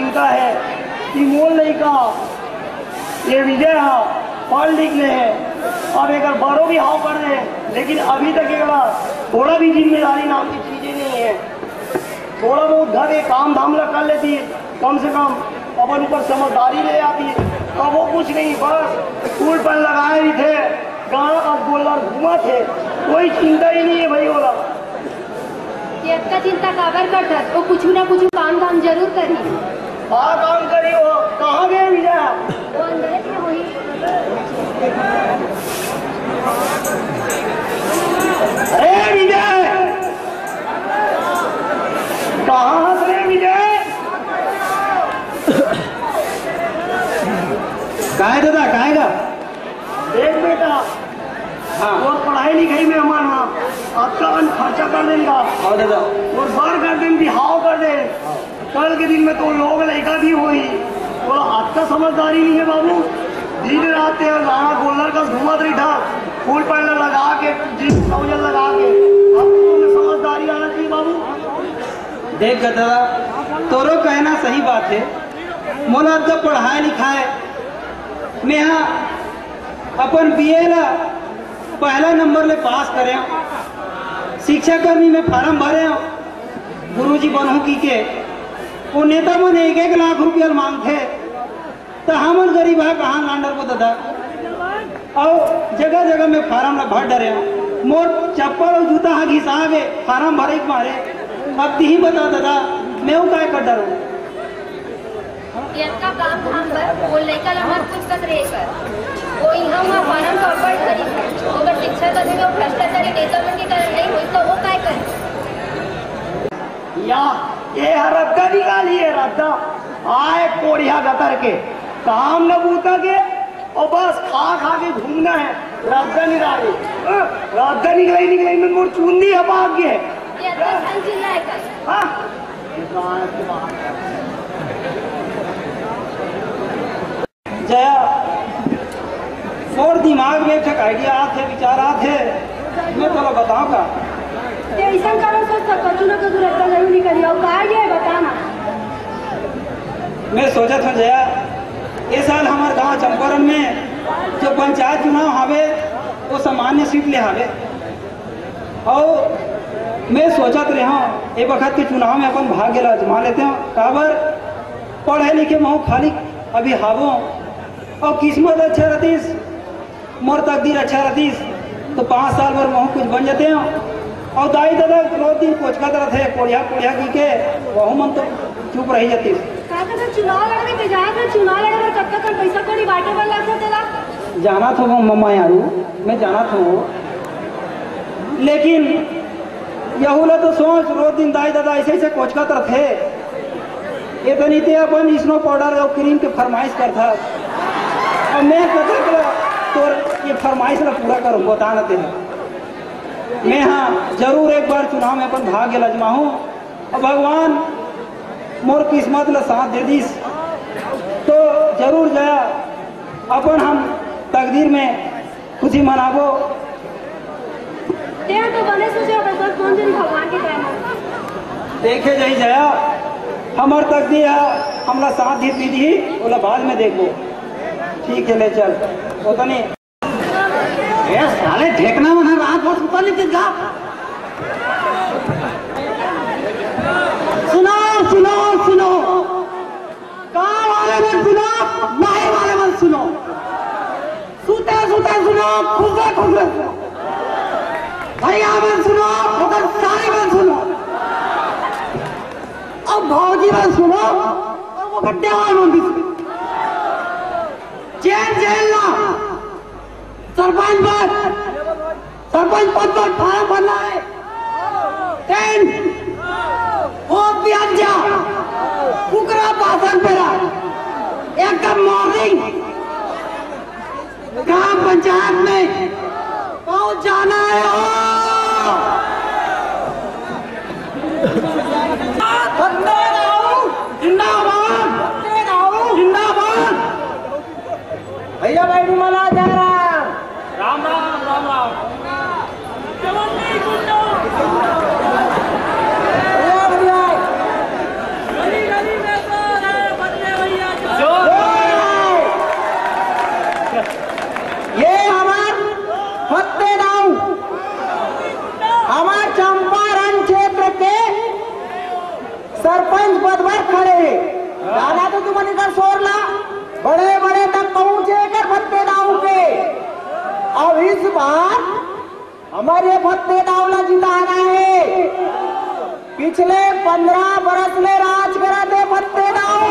चिंता है कि मोल नहीं का ये विजय हाँ पढ़ लिख ले है, अब एक बारों भी हाव कर रहे हैं, लेकिन अभी तक एक थोड़ा भी जिम्मेदारी नाम की चीजें नहीं है। थोड़ा बहुत घर के काम धाम कर लेती है, कम से कम अपन ऊपर समझदारी ले आती है। अब वो कुछ नहीं, बस स्कूल पर लगाए भी थे, गाना का गोलर घुमा थे, कोई चिंता ही नहीं है भाई। बोला ये का चिंता काबर करता, वो कुछ ना कुछ काम धाम जरूर करी। हाँ काम करी हो, कहाँ गए विजय? वो अंदर से वही। अरे विजय कहाँ हंस रहे विजय? काहे दादा काहेगा? देख बेटा, हाँ और पढ़ाई लिखाई में हमारा आपका खर्चा कर देगा और दादा और बार कर दें बिहाव कर दे, कल के दिन में तो लोग लड़का भी हुई। बोला आपका समझदारी नहीं है बाबू, दिन रात गाना गोलर का घूमत रही था, फूल पैनल लगा के ट्राउजर लगा के, अब तुम्हें समझदारी आना चाहिए बाबू। देख दादा तोरो कहना सही बात है, मोला जब पढ़ाई लिखाए मैं यहाँ अपन बीए ला पहला नंबर ले पास करे, शिक्षा कर्मी में फार्म भरे, गुरुजी बनहू की के वो नेता मन 1-1 लाख रुपया मांगते, तो हमन गरीब है कहाँ लांडर को दादा। और जगह जगह में फार्म ला भर डरे, मोर चप्पल और जूता हाँ घिसा गए फार्म भरे के मारे। अब ती ही बता दादा मैं वो काय कर डरू? का काम धाम पर वो लड़का लम्हा कुछ तक रहे कर, वो यहाँ वहाँ फार्म का अफर्ट करी, अगर शिक्षा का जगह भ्रष्टाचारी नेता मन के कारण नहीं हुई तो वो काय करे? या ये रद्दा निकाली है, रद्दा आए कोड़िया गतर के काम न बूता के और बस खा खा के घूमना है। रद्दा निकाली, रद्दा निकलाई में मोर चूंदी है भाग्य है। ये अच्छा चिल्लाए कर। जया और दिमाग में एक आइडिया आते विचार आते, मैं तो बताऊँ का ऐसा कारण सोच सकता ना, तो रद्दा जरूर निकली और कहा ये बताना। मैं सोचा था जया ये साल हमारे गांव चंपारण में जो पंचायत चुनाव हावे वो सामान्य सीट ले हावे, और मैं सोचत रहा एक वक्त के चुनाव में अपन भाग्य आजमा लेते हैं, काबर पढ़े लिखे महू खाली अभी हावो और किस्मत अच्छा रहतीस, मोर तकदीर अच्छा रहतीस तो 5 साल भर महू कुछ बन जाते हैं। और दाई दादा रोज दिन कोचका रहते कोड़िया की के वह मन तो चुप रही जातीस। चुनाव लड़े के जहाँ चुनाव लड़े कब तक पैसा कौड़ी बांटे बन लगता तेरा? जाना था वो मम्मा यारू, मैं जाना था वो, लेकिन यहूला तो सोच रोज दिन दाई दादा ऐसे ऐसे कोचका थे, ये तो नीति अपन स्नो पाउडर और क्रीम के फरमाइश करता, और मैं तो ये फरमाइश ला पूरा करूँ बता न तेरा। मैं हाँ जरूर एक बार चुनाव में अपन भाग्य लजमाऊँ और भगवान मोर किस्मत ला साथ दे दीस तो जरूर जया अपन हम तकदीर में खुशी मनाबो। तो बने सोचे कौन दिन भगवान के टाइम देखे जाई जया हमार तकदीर है, हमला साथ दी दीदी बोला बाद में देखो, ठीक है ले चल वो तो नहीं साले ठेकना मना रात भर सुता नहीं जा। सुनो सुनो सुनो काम वाले मन सुनो, माए वाले मन सुनो, सुते सुते सुनो, खुशे खुशे सुनो, भैया मन सुनो, मगर सारे मन सुनो, और भौजी मन सुनो, और वो गड्ढे वाले मन भी सुनो। जेल ना सरपंच पद पर फार्म भरना है, 10 वोट भी अच्छा कुकरा भाषण पेरा एकदम मॉर्निंग ग्राम पंचायत में पहुंच जाना है। जिंदाबाद जिंदाबाद। भैया भाई रुमाला जा रहा, राम राम राम राम। सरपंच पद पर खड़े दादा तो तुम इधर सोरला बड़े बड़े तक पहुंचे कर भत्ते दाऊ के। अब इस बार हमारे भत्ते दावला जिताना है। पिछले 15 बरस में राज करा थे भत्ते दाऊ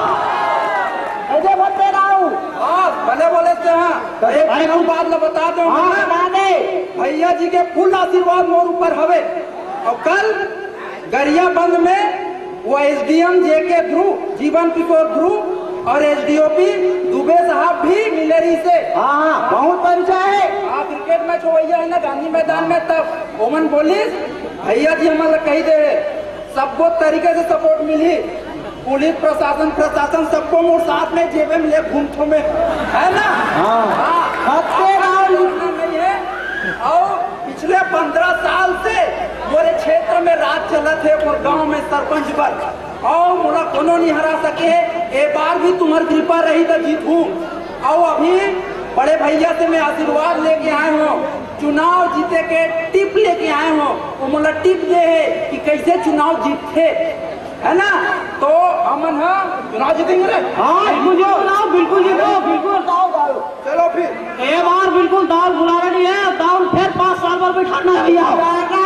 भत्ते दाऊ। भले बोले से हाँ एक बात ला बता दो भैया जी के फुल आशीर्वाद मोर ऊपर हवे। और कल गरियाबंद में वो एसडीएम जेके ध्रुव जीवन किशोर ध्रुव और एसडीओपी दुबे साहब भी मिले रही से। हाँ बहुत परिचय है। हाँ क्रिकेट मैच हो है ना गांधी मैदान में, तब ओमन बोलिस भैया जी हमारा कही दे सबको तरीके से सपोर्ट मिली। पुलिस प्रशासन सबको मोर साथ में जेबे में ले घूमठो में है ना। नहीं है। और पिछले 15 साल से मोरे क्षेत्र में राज चला थे और गांव में सरपंच पर और मोला कोनो नहीं हरा सके। एक बार भी तुम्हारी कृपा रही तो जीतूं। और अभी बड़े भैया से मैं आशीर्वाद लेके आए हूँ, चुनाव जीते के टिप लेके आए हूँ। वो मोला टिप दे है कि कैसे चुनाव जीतते है ना। तो अमन चुनाव जीतेंगे रे। हाँ बिल्कुल जीतो बिल्कुल। चलो फिर एक बार बिल्कुल दाल बुला रही है, दाल फिर 5 साल पर बैठाना है भैया।